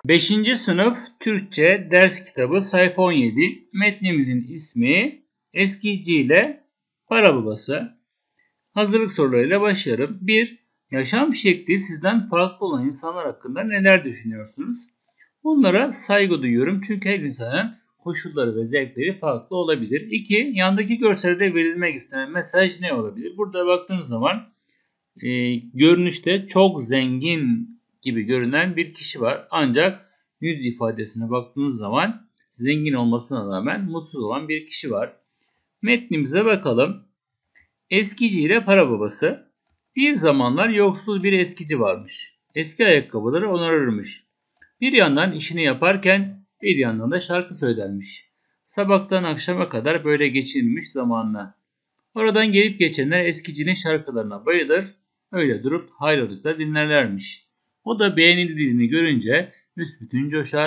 5. sınıf Türkçe ders kitabı sayfa 17. Metnimizin ismi Eskici ile Para Babası. Hazırlık sorularıyla başlarım. 1. Yaşam şekli sizden farklı olan insanlar hakkında neler düşünüyorsunuz? Bunlara saygı duyuyorum çünkü her insanın koşulları ve zevkleri farklı olabilir. 2. Yandaki görselde verilmek istenen mesaj ne olabilir? Burada baktığınız zaman görünüşte çok zengin gibi görünen bir kişi var. Ancak yüz ifadesine baktığınız zaman zengin olmasına rağmen mutsuz olan bir kişi var. Metnimize bakalım. Eskici ile para babası. Bir zamanlar yoksul bir eskici varmış. Eski ayakkabıları onarırmış. Bir yandan işini yaparken bir yandan da şarkı söylermiş. Sabahtan akşama kadar böyle geçirilmiş zamanla. Oradan gelip geçenler eskicinin şarkılarına bayılır, öyle durup hayranlıkla dinlerlermiş. O da beğenildiğini görünce büsbütün coşar,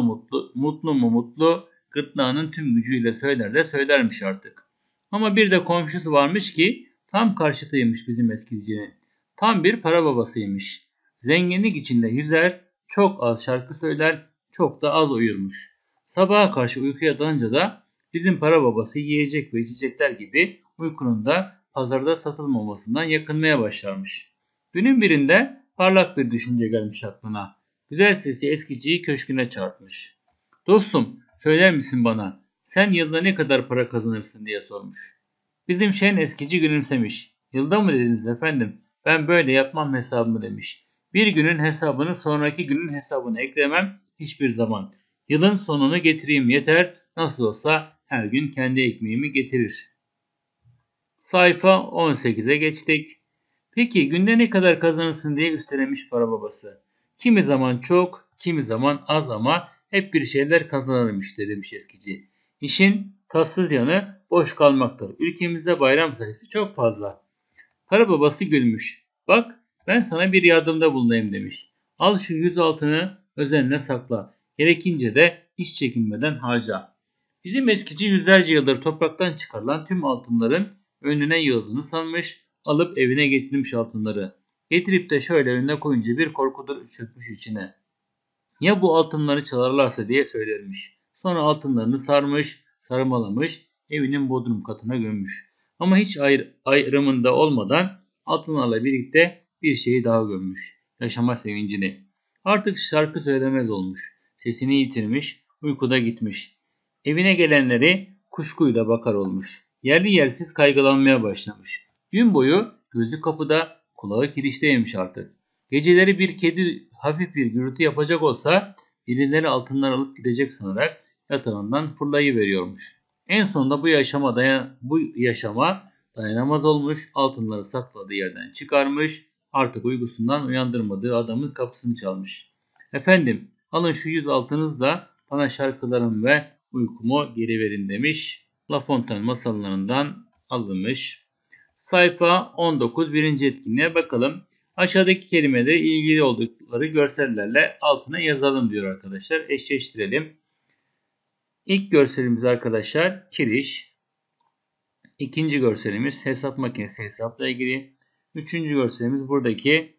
mutlu, gırtlağının tüm gücüyle söylermiş artık. Ama bir de komşusu varmış ki tam karşıtıymış bizim eskicinin. Tam bir para babasıymış. Zenginlik içinde yüzer, çok az şarkı söyler, çok da az uyurmuş. Sabaha karşı uykuya dalınca da bizim para babası yiyecek ve içecekler gibi uykunun da pazarda satılmamasından yakınmaya başlarmış. Günün birinde parlak bir düşünce gelmiş aklına. Güzel sesi eskiciyi köşküne çağırtmış. Dostum, söyler misin bana, sen yılda ne kadar para kazanırsın diye sormuş. Bizim şen eskici gülümsemiş. Yılda mı dediniz efendim? Ben böyle yapmam hesabımı demiş. Bir günün hesabını sonraki günün hesabına eklemem hiçbir zaman. Yılın sonunu getireyim yeter, nasıl olsa her gün kendi ekmeğimi getirir. Sayfa 18'e geçtik. Peki günde ne kadar kazanırsın diye üstelemiş para babası. Kimi zaman çok, kimi zaman az ama hep bir şeyler kazanırmış demiş eskici. İşin tatsız yanı boş kalmaktır. Ülkemizde bayram sayısı çok fazla. Para babası gülmüş. Bak ben sana bir yardımda bulunayım demiş. Al şu 100 altını özenle sakla. Gerekince de hiç çekinmeden harca. Bizim eskici yüzlerce yıldır topraktan çıkarılan tüm altınların önüne yığıldığını sanmış, alıp evine getirmiş altınları. Getirip de şöyle önüne koyunca bir korkudur çökmüş içine. Ya bu altınları çalarlarsa diye söylermiş. Sonra altınlarını sarmış, sarmalamış, evinin bodrum katına gömmüş. Ama hiç ayrımında olmadan altınlarla birlikte bir şeyi daha gömmüş. Yaşama sevincini. Artık şarkı söylemez olmuş. Sesini yitirmiş, uykuda gitmiş. Evine gelenleri kuşkuyla bakar olmuş. Yerli yersiz kaygılanmaya başlamış. Gün boyu gözü kapıda, kulağı kirişteymiş artık. Geceleri bir kedi hafif bir gürültü yapacak olsa birileri altınlar alıp gidecek sanarak yatağından fırlayıveriyormuş. En sonunda bu yaşama dayanamaz olmuş, altınları sakladığı yerden çıkarmış, artık uykusundan uyandırmadığı adamın kapısını çalmış. Efendim, alın şu 100 altınız da bana şarkılarım ve uykumu geri verin demiş. La Fontaine masallarından alınmış. Sayfa 19 birinci etkinliğe bakalım. Aşağıdaki kelimeleri ilgili oldukları görsellerle altına yazalım diyor arkadaşlar. Eşleştirelim. İlk görselimiz arkadaşlar kiriş. İkinci görselimiz hesap makinesi hesapla ilgili. Üçüncü görselimiz buradaki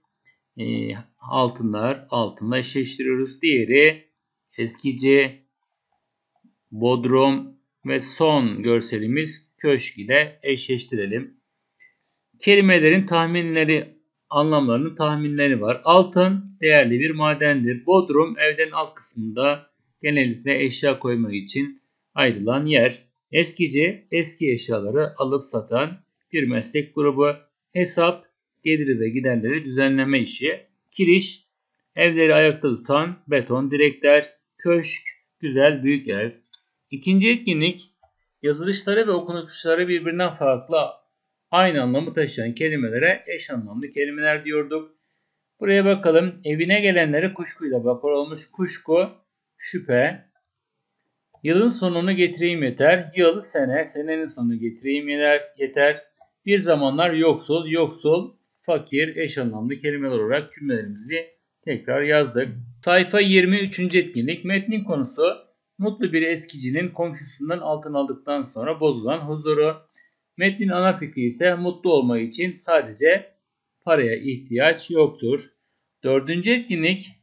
altınla eşleştiriyoruz. Diğeri eskici, bodrum ve son görselimiz köşk ile eşleştirelim. Kelimelerin anlamlarının tahminleri var. Altın değerli bir madendir. Bodrum evden alt kısmında genellikle eşya koymak için ayrılan yer. Eskici eski eşyaları alıp satan bir meslek grubu. Hesap geliri ve giderleri düzenleme işi. Kiriş evleri ayakta tutan beton direkler. Köşk güzel büyük ev. İkinci etkinlik yazılışları ve okunuşları birbirinden farklı aynı anlamı taşıyan kelimelere eş anlamlı kelimeler diyorduk. Buraya bakalım. Evine gelenleri kuşkuyla bakar olmuş. Kuşku, şüphe. Yılın sonunu getireyim yeter. Yıl, sene, senenin sonunu getireyim yeter. Bir zamanlar yoksul, fakir eş anlamlı kelimeler olarak cümlelerimizi tekrar yazdık. Sayfa 23. etkinlik. Metnin konusu mutlu bir eskicinin komşusundan altın aldıktan sonra bozulan huzuru. Metnin ana fikri ise mutlu olmak için sadece paraya ihtiyaç yoktur. Dördüncü etkinlik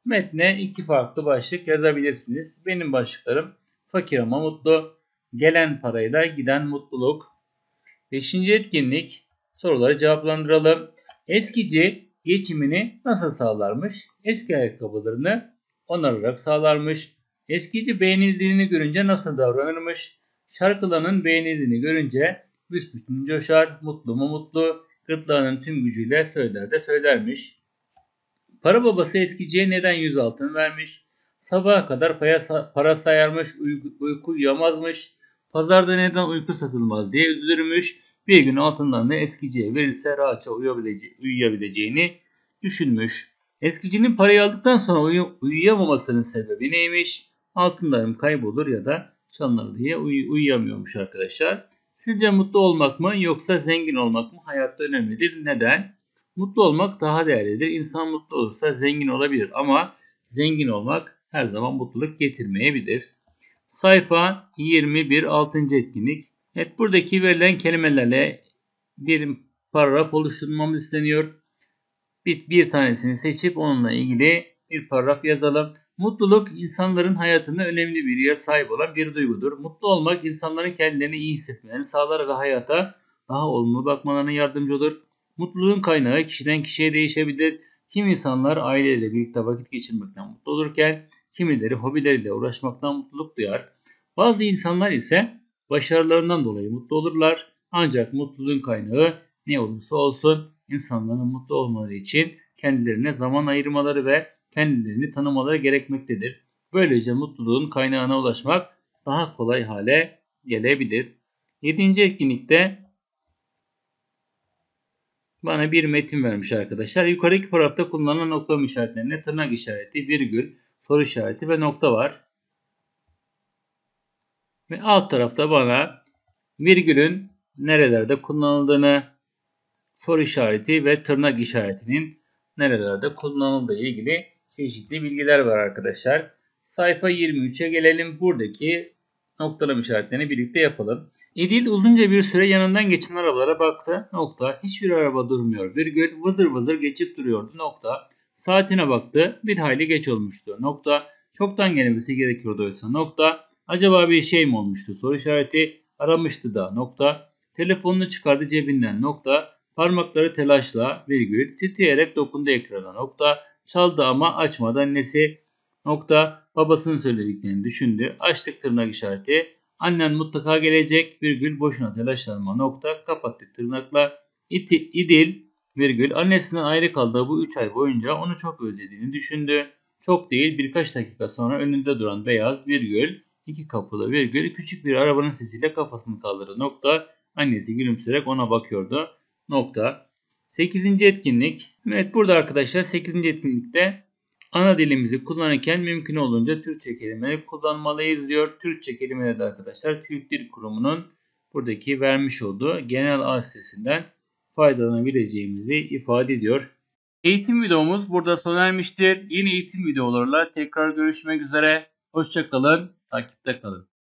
Metne iki farklı başlık yazabilirsiniz. Benim başlıklarım fakir ama mutlu, gelen parayla giden mutluluk. 5. etkinlik, soruları cevaplandıralım. Eskici geçimini nasıl sağlarmış? Eski ayakkabılarını onararak sağlarmış. Eskici beğenildiğini görünce nasıl davranırmış? Şarkılarının beğenildiğini görünce büsbütün coşar, mutlu mu mutlu, gırtlağının tüm gücüyle söyler de söylermiş. Para babası eskiciye neden 100 altın vermiş? Sabaha kadar para sayarmış, uyku uyuyamazmış. Pazarda neden uyku satılmaz diye üzülürmüş. Bir gün altınlarını eskiciye verirse rahatça uyuyabileceğini düşünmüş. Eskicinin parayı aldıktan sonra uyuyamamasının sebebi neymiş? Altınlarım kaybolur ya da çalınır diye uyuyamıyormuş arkadaşlar. Sizce mutlu olmak mı yoksa zengin olmak mı hayatta önemlidir? Neden? Mutlu olmak daha değerlidir. İnsan mutlu olursa zengin olabilir ama zengin olmak her zaman mutluluk getirmeyebilir. Sayfa 21 6. etkinlik. Evet, buradaki verilen kelimelerle bir paragraf oluşturmamız isteniyor. Bir tanesini seçip onunla ilgili bir paragraf yazalım. Mutluluk insanların hayatında önemli bir yer sahip olan bir duygudur. Mutlu olmak insanların kendilerini iyi hissetmelerini sağlar ve hayata daha olumlu bakmalarına yardımcı olur. Mutluluğun kaynağı kişiden kişiye değişebilir. Kimi insanlar aileleriyle birlikte vakit geçirmekten mutlu olurken kimileri hobileriyle uğraşmaktan mutluluk duyar. Bazı insanlar ise başarılarından dolayı mutlu olurlar. Ancak mutluluğun kaynağı ne olursa olsun insanların mutlu olmaları için kendilerine zaman ayırmaları ve kendilerini tanımaları gerekmektedir. Böylece mutluluğun kaynağına ulaşmak daha kolay hale gelebilir. 7. etkinlikte bana bir metin vermiş arkadaşlar. Yukarıdaki paragrafta kullanılan noktalama işaretlerine tırnak işareti, virgül, soru işareti ve nokta var. Ve alt tarafta bana virgülün nerelerde kullanıldığını, soru işareti ve tırnak işaretinin nerelerde kullanıldığı ilgili çeşitli bilgiler var arkadaşlar. Sayfa 23'e gelelim. Buradaki noktalama işaretlerini birlikte yapalım. İdil uzunca bir süre yanından geçen arabalara baktı. Nokta. Hiçbir araba durmuyor. Virgül. Vızır vızır geçip duruyordu. Nokta. Saatine baktı. Bir hayli geç olmuştu. Nokta. Çoktan gelmesi gerekiyordu oysa. Nokta. Acaba bir şey mi olmuştu? Soru işareti. Aramıştı da. Nokta. Telefonunu çıkardı cebinden. Nokta. Parmakları telaşla. Virgül. Titreyerek dokundu ekrana. Nokta. Çaldı ama açmadı annesi. Nokta. Babasının söylediklerini düşündü. Açtık tırnak işareti. Annen mutlaka gelecek, virgül, boşuna telaşlanma, nokta, kapattık tırnakla. İdil, virgül, annesinden ayrı kaldığı bu 3 ay boyunca onu çok özlediğini düşündü. Çok değil, birkaç dakika sonra önünde duran beyaz, virgül, 2 kapılı, virgül, küçük bir arabanın sesiyle kafasını kaldırdı, nokta, annesi gülümseyerek ona bakıyordu, nokta. 8. etkinlik. Evet, burada arkadaşlar 8. etkinlikte ana dilimizi kullanırken mümkün olduğunca Türkçe kelimeleri kullanmalıyız diyor. Türkçe kelimeleri de arkadaşlar Türk Dil Kurumu'nun buradaki vermiş olduğu genel ağ sitesinden faydalanabileceğimizi ifade ediyor. Eğitim videomuz burada sona ermiştir. Yeni eğitim videolarıyla tekrar görüşmek üzere. Hoşça kalın, takipte kalın.